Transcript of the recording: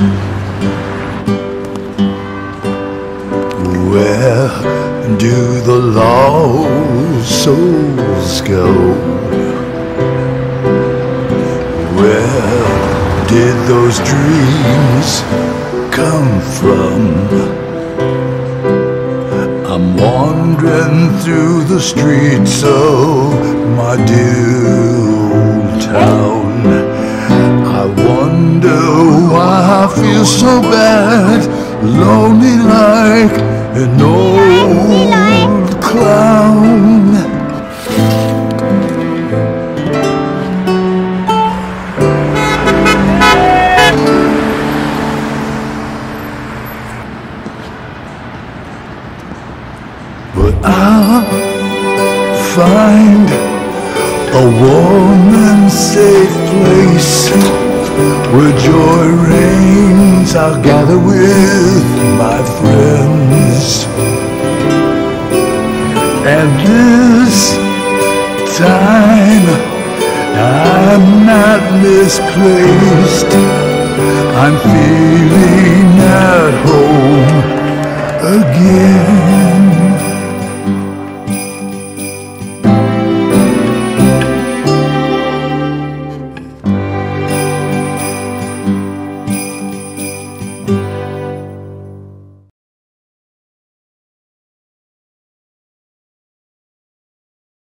Where do the lost souls go? Where did those dreams come from? I'm wandering through the streets of my dear old town. I wonder why I feel so bad, lonely like an old clown. But I'll find a warm and safe place where joy reigns. I'll gather with my friends, and this time I'm not misplaced. I'm feeling at home again.